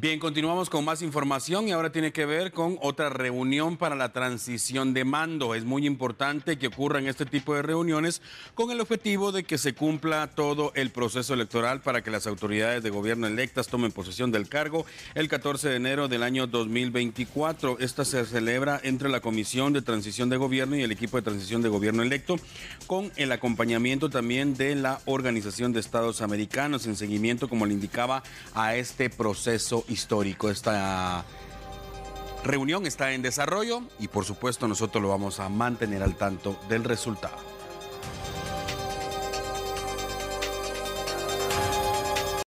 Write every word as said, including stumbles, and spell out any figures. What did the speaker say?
Bien, continuamos con más información y ahora tiene que ver con otra reunión para la transición de mando. Es muy importante que ocurran este tipo de reuniones con el objetivo de que se cumpla todo el proceso electoral para que las autoridades de gobierno electas tomen posesión del cargo el catorce de enero del año dos mil veinticuatro. Esta se celebra entre la Comisión de Transición de Gobierno y el equipo de transición de gobierno electo, con el acompañamiento también de la Organización de Estados Americanos en seguimiento, como le indicaba, a este proceso histórico. Esta reunión está en desarrollo y por supuesto nosotros lo vamos a mantener al tanto del resultado.